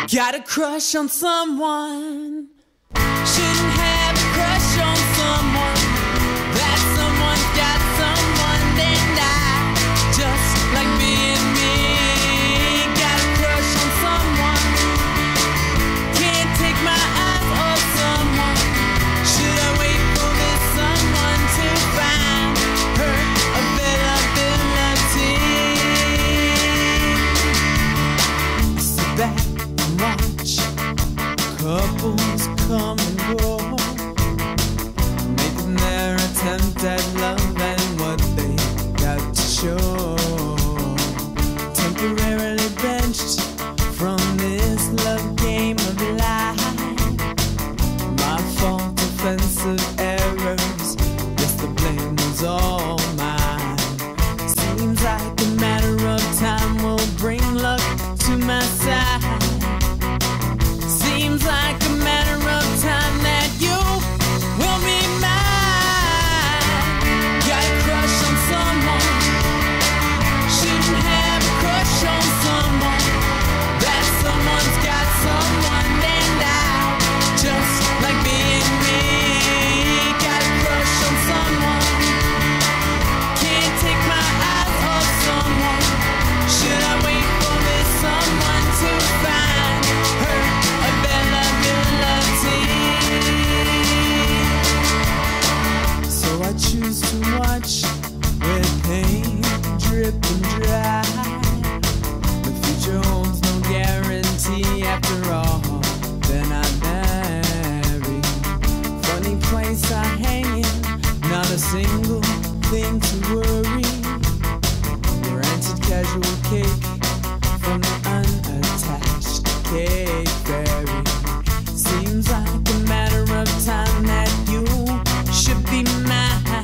Got a crush on someone. Shouldn't have a crush on someone. That someone's got someone, and I just like being me. Got a crush on someone. Can't take my eyes off someone. Should I wait for this someone to find her availability? I sit back and watch couples come and go, making their attempt at love and what they got to show. Temporarily benched from this love game of life. My fault, offensive errors, guess the blame was all mine. Seems like a matter of time will bring luck to my side. Seems like a matter of time that you will be mine. Got a crush on someone. Shouldn't have a crush on someone. That someone's got someone, and I just like being me. Got a crush on someone. Can't take my eyes off someone. Should I wait for this someone to find her availability? So I choose to watch with pain dripping dry. The future holds no guarantee. After all, then I marry. Funny place I hang in, not a single thing to worry. Granted casual cake from the unattached cake fairy. Seems like a matter of time that you should be mine.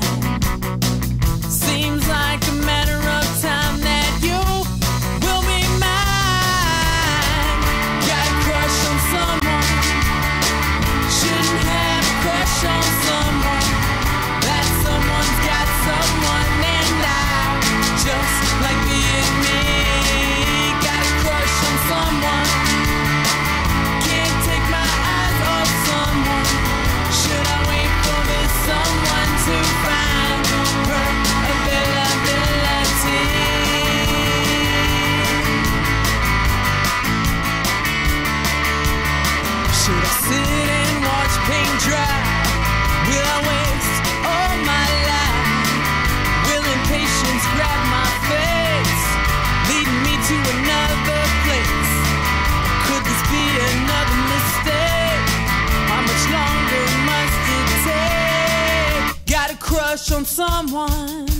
Seems like a matter of time that you will be mine. Got a crush on someone. Shouldn't have a crush on someone. That someone's got someone, and I just like being me. Got a crush on someone. Can't take my eyes off someone. Should I wait for this someone to find her availability? Should I sit and watch paint dry? Will I waste all my life? Will impatience grab my face, leading me to another place? Could this be another mistake? How much longer must it take? Got a crush on someone.